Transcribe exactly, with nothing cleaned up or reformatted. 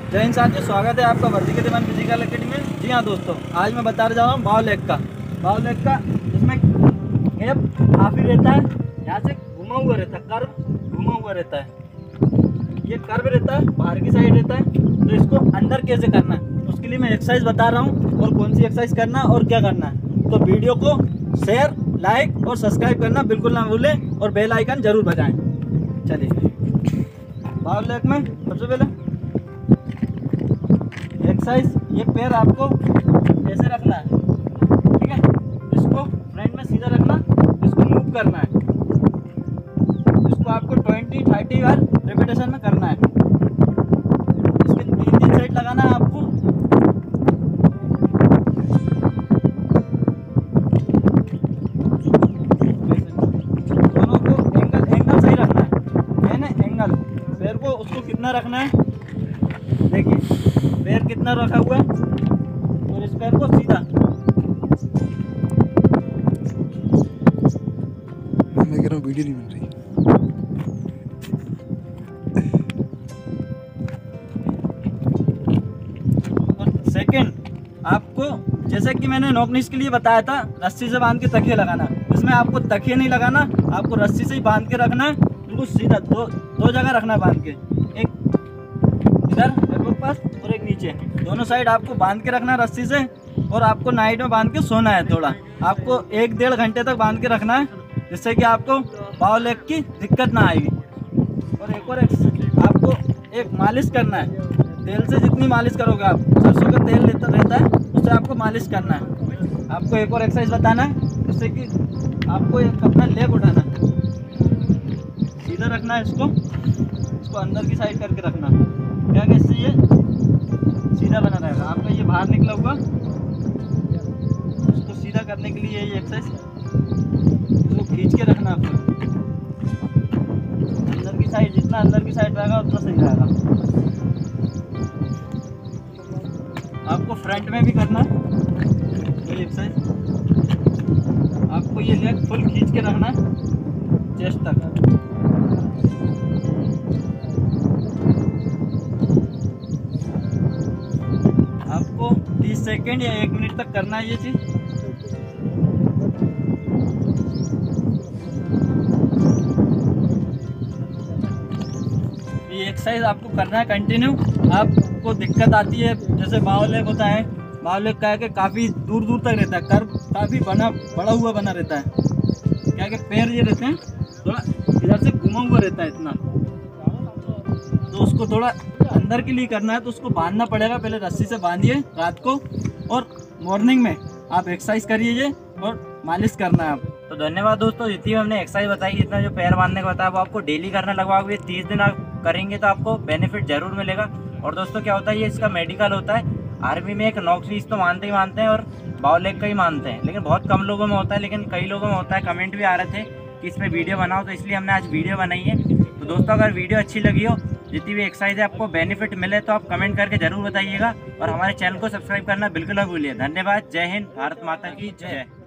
जय हिंद साथियों, स्वागत है आपका वर्दी के दीवान फिजिकल एकेडमी में। जी हाँ दोस्तों, आज मैं बता जा रहा हूँ बाव लेग का बाव लेग का इसमें गैप काफ़ी रहता है, यहाँ से घुमा हुआ रहता है, कर्व घुमा हुआ रहता है, ये कर्व रहता है, बाहर की साइड रहता है। तो इसको अंदर कैसे करना है उसके लिए मैं एक्सरसाइज बता रहा हूँ, और कौन सी एक्सरसाइज करना है और क्या करना है। तो वीडियो को शेयर, लाइक और सब्सक्राइब करना बिल्कुल ना भूलें, और बेल आइकन जरूर बजाएं। चलिए, बाव लेग में सबसे पहले एक्सरसाइज, ये पैर आपको ऐसे रखना है, ठीक है। इसको फ्रंट में सीधा रखना, इसको मूव करना है, इसको आपको ट्वेंटी थर्टी बार रिपीटेशन में करना है। इसके तीन तीन साइड लगाना है आपको। दोनों को एंगल एंगल सही रखना है, यानी एंगल पैर को उसको कितना रखना है, देखिए पैर कितना रखा हुआ है, और इस पैर को सीधा। मैं कह रहा हूँ वीडियो नहीं बन रही। और सेकंड, आपको जैसे कि मैंने नॉकनीस के लिए बताया था, रस्सी से बांध के तकिए लगाना। इसमें आपको तकिए नहीं लगाना, आपको रस्सी से ही बांध के रखना है, बिल्कुल सीधा। दो दो जगह रखना है बांध के, एक इधर एल्बो के पास और एक नीचे, दोनों साइड आपको बांध के रखना है रस्सी से। और आपको नाइट में बांध के सोना है, थोड़ा आपको एक डेढ़ घंटे तक बांध के रखना है, जिससे कि आपको बाव लेग की दिक्कत ना आएगी। और एक और आपको एक मालिश करना है, तेल से जितनी मालिश करोगे आप, सरसों का तेल लेता रहता है, उससे आपको मालिश करना है। आपको एक और एक्सरसाइज बताना है, जिससे कि आपको एक अपना लेग उठाना है, सीधा रखना है, इसको इसको अंदर की साइड करके रखना है, क्या कि इससे ये सीधा बना रहेगा। आपका ये बाहर निकला हुआ, इसको सीधा करने के लिए ये एक्सरसाइज, इसको खींच के रखना आपको। अंदर की साइड, जितना अंदर की साइड रहेगा उतना सही रहेगा। आपको फ्रंट में भी करना है ये एक्सरसाइज। आपको ये लेग फुल खींच के रखना है चेस्ट तक। आपको तीस सेकेंड या एक मिनट तक करना है ये चीज। ये एक्सरसाइज आपको करना है कंटिन्यू। आपको दिक्कत आती है, जैसे बाव लेग होता है, बाव लेग का है कि काफ़ी दूर दूर तक रहता है, कर्व काफ़ी बना बड़ा हुआ बना रहता है, क्या कि पैर ये रहते हैं थोड़ा इधर से घुमा हुआ रहता है इतना। तो उसको थोड़ा अंदर के लिए करना है, तो उसको बांधना पड़ेगा। पहले रस्सी से बांधिए रात को, और मॉर्निंग में आप एक्सरसाइज करिए और मालिश करना है आप। तो धन्यवाद दोस्तों, जितनी हमने एक्सरसाइज बताई, इतना जो पैर बांधने का बताया, वो आपको डेली करना लगवाओगे। तीस दिन आप करेंगे तो आपको बेनिफिट जरूर मिलेगा। और दोस्तों क्या होता है, ये इसका मेडिकल होता है। आर्मी में एक नॉकनीस तो मानते ही मानते हैं, और बाव लेग का ही मानते हैं, लेकिन बहुत कम लोगों में होता है, लेकिन कई लोगों में होता है। कमेंट भी आ रहे थे कि इसमें वीडियो बनाओ, तो इसलिए हमने आज वीडियो बनाई है। तो दोस्तों, अगर वीडियो अच्छी लगी हो, जितनी भी एक्सरसाइज है आपको बेनिफिट मिले, तो आप कमेंट करके जरूर बताइएगा, और हमारे चैनल को सब्सक्राइब करना बिल्कुल ना भूलिए। धन्यवाद। जय हिंद, भारत माता की जय।